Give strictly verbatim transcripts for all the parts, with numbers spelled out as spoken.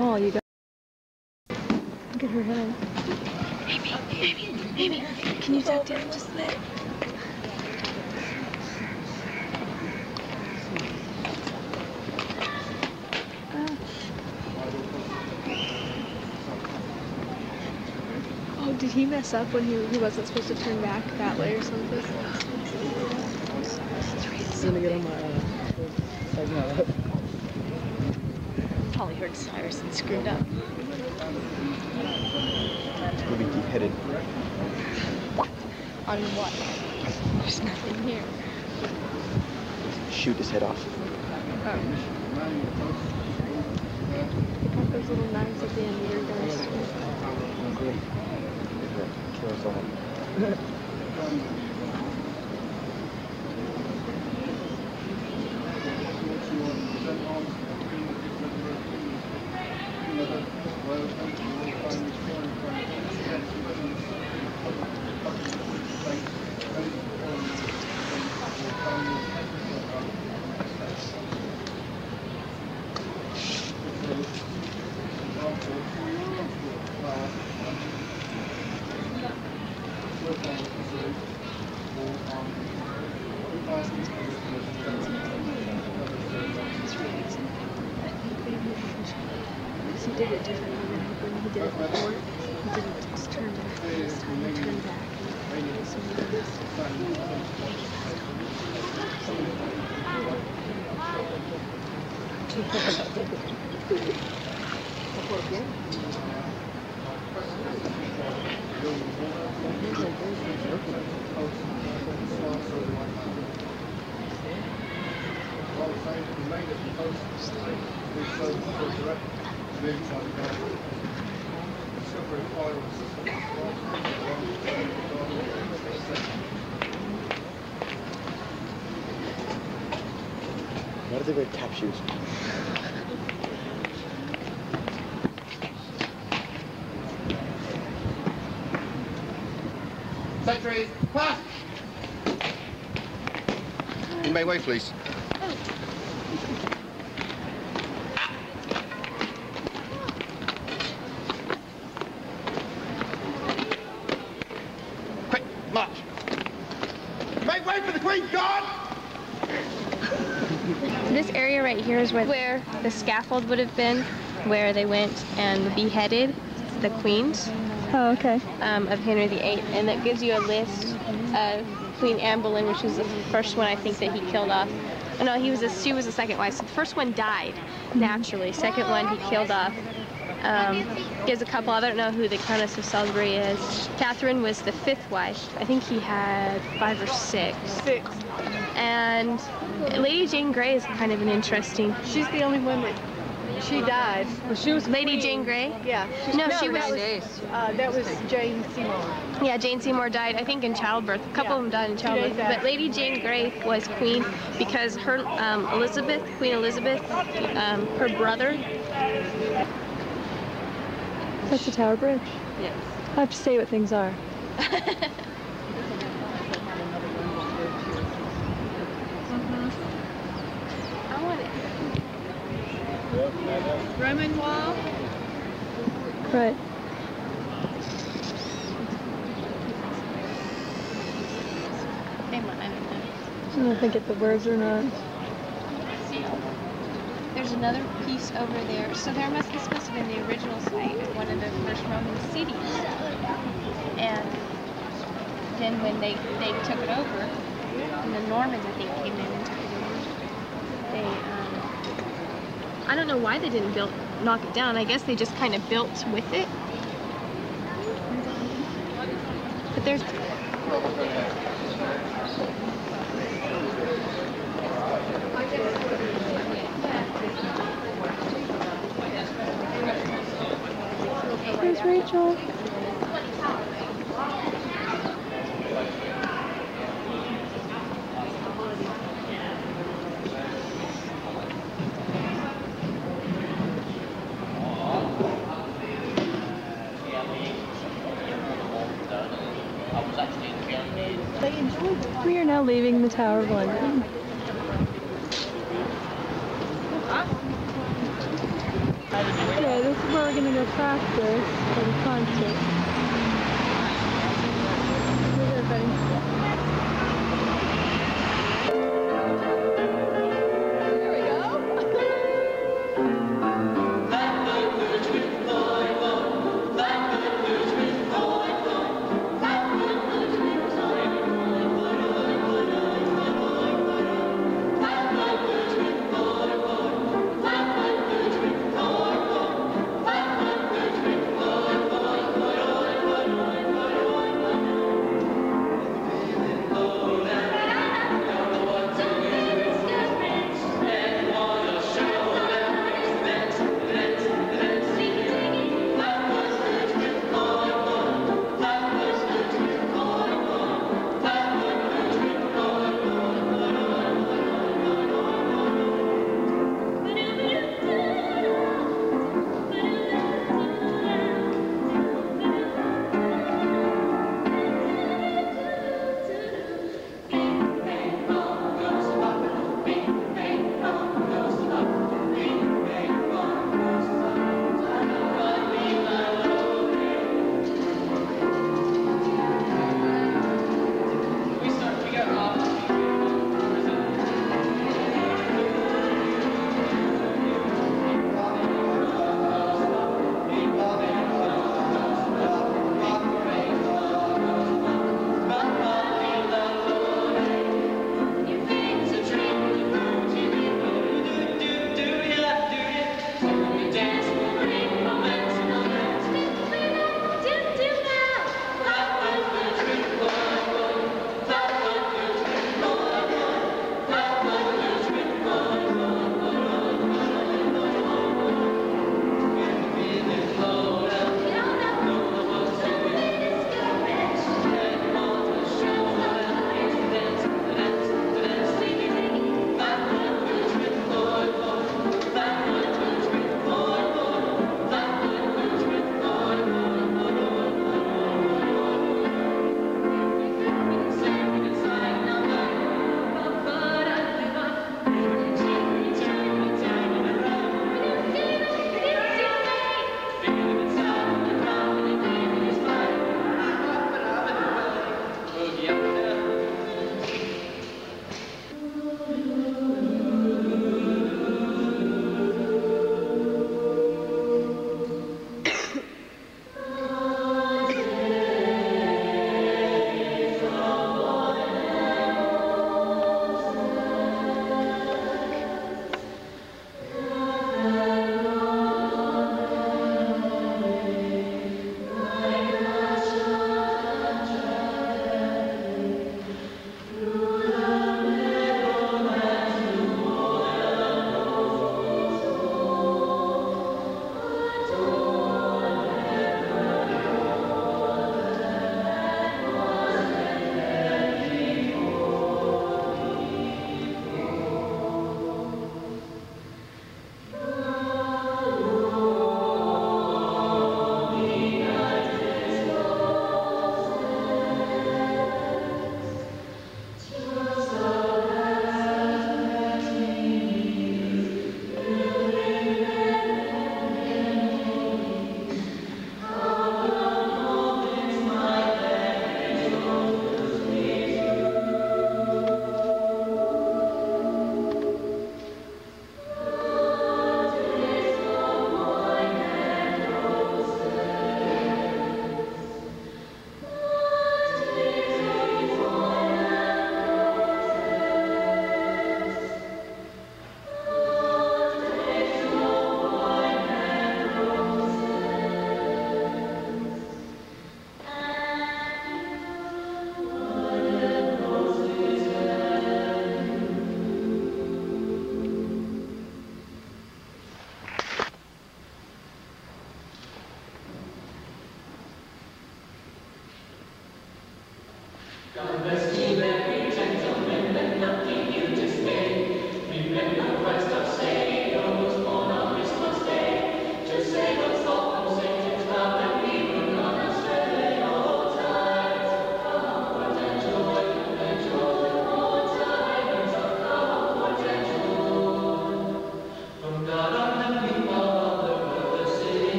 Oh, you got. Look at her head. Amy, Amy, Amy, can you duck down just a bit? Oh, did he mess up when he, he wasn't supposed to turn back that way or something? I'm gonna get on my uh, segment up. Probably heard Cyrus and screwed up. It's gonna be beheaded. On what? There's nothing here. Shoot his head off. Oh. They got those little knives at the end of your guns. Kill someone. He did it differently than when he did it before. He didn't just turn back this time, he turned back. So he did this. Why do they wear tap shoes? Secretary, pass! You make way, please. Quick, march! Make way for the Queen, guard! This area right here is where, where the scaffold would have been, where they went and beheaded the queens. Oh, okay. Um, of Henry the Eighth, and that gives you a list of Queen Anne Boleyn, which was the first one I think that he killed off. Oh, no, he was a, she was the second wife. So the first one died naturally. Second one he killed off. Um, gives a couple. I don't know who the Countess of Salisbury is. Catherine was the fifth wife. I think he had five or six. Six. And Lady Jane Grey is kind of an interesting. She's the only one that she died. Well, she was Lady queen. Jane Grey? Yeah. No, no she was. That was, uh, that was Jane Seymour. Yeah, Jane Seymour died, I think, in childbirth. A couple Yeah. of them died in Two childbirth. days after. But Lady Jane Grey was queen because her um, Elizabeth, Queen Elizabeth, um, her brother. That's the Tower Bridge. Yes. I have to say what things are. I want it. Roman wall. Right. Same one, I don't know. I don't know if I get the words or not. See, there's another piece over there. So there must this must have been the original site of one of the first Roman cities. And then when they they took it over, and the Normans I think came in and took it over. They um, I don't know why they didn't build knock it down. I guess they just kind of built with it. But there's Where's Rachel? We are now leaving the Tower of London. Yeah, this is where we're gonna go practice for the concert. Here's everybody.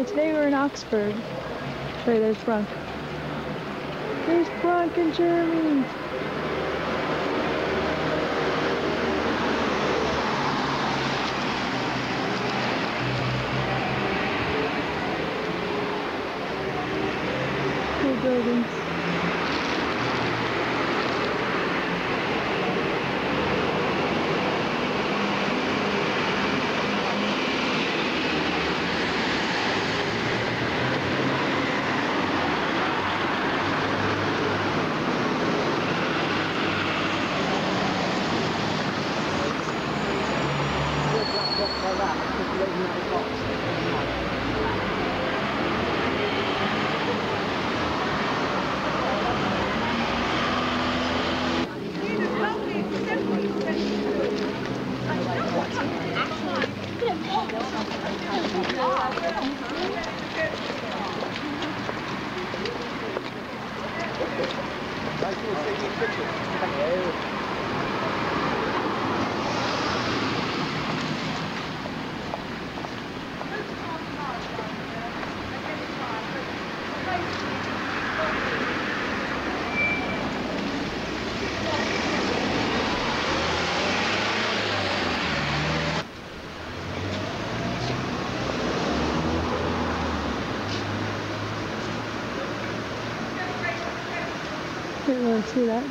Hey, today we're in Oxford. Sorry, there's Bronk. There's Bronk and Jeremy. Cool buildings. Didn't really see that.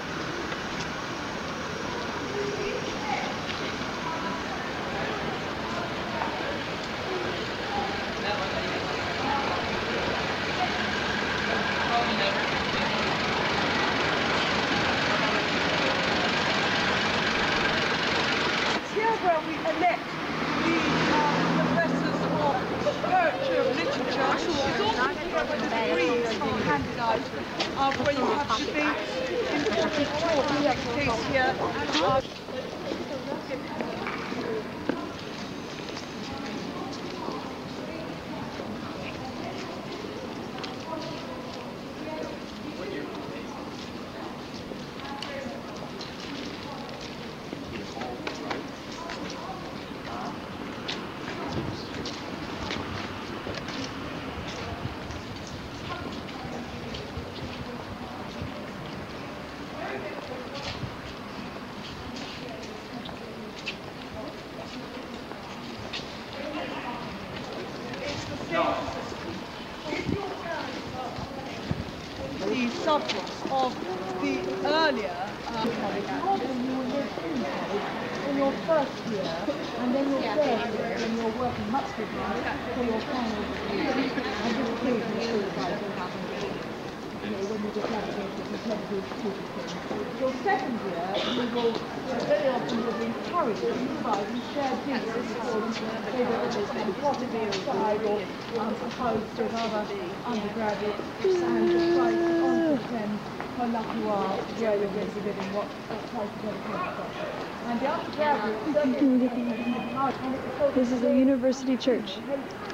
Here where we elect the um, professors of poetry of literature. It's also here where the degrees are handed out, uh, where you have debates, important talks take place here. Uh, the subjects of the earlier um, in your first year, and then your third year, when you're working much with them for your final year. And this proves the truth about what happens when you get out of it, because never do stupid things. Your second year, you will very often will be encouraged to provide and share duties for maybe whether it's been possibly aside or um, opposed to another undergraduate, and the price on pretend how lucky you are where you're going to be living, what, what place you're going to come from. And the undergraduate, This is a university church.